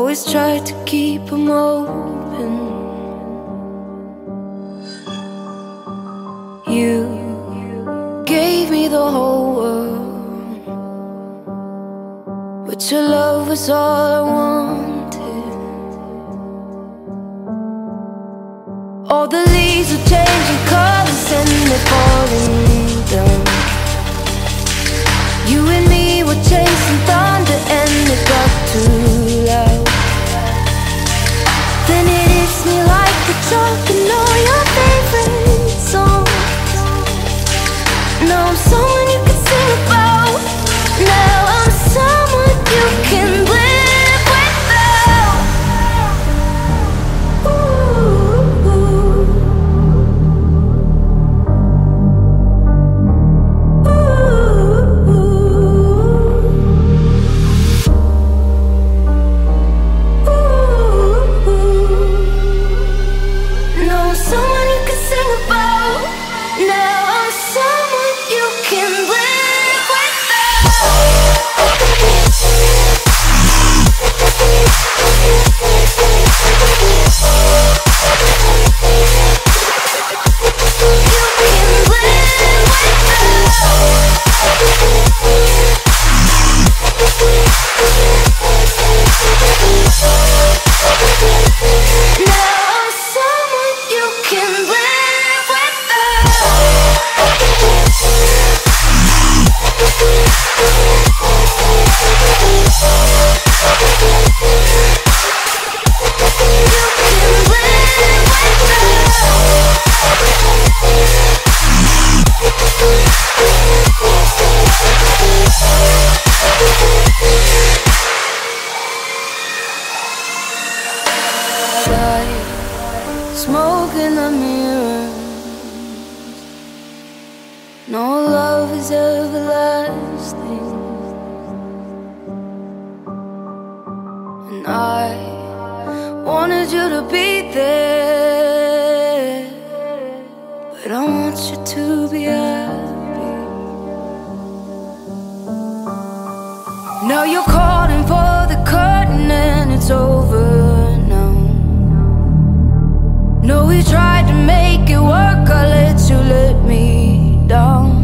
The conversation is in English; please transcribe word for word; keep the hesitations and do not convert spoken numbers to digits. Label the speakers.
Speaker 1: always tried to keep them open. You gave me the whole world, but your love was all I wanted. All the leaves are changing colors and they're falling down. You and me were chasing thunder and it got too loud. Then it hits me like the drunk and all your favorite songs. Now I'm someone you can sing about. Now I'm someone you can live without. Ooh, ooh. Ooh, ooh. Ooh. Now I'm someone you can sing about. Now I'm someone you can live without. Smoke in the mirror. No love is everlasting, and I wanted you to be there, but I want you to be happy. Now you're calling for the curtain and it's over. No, we tried to make it work, I let you let me down.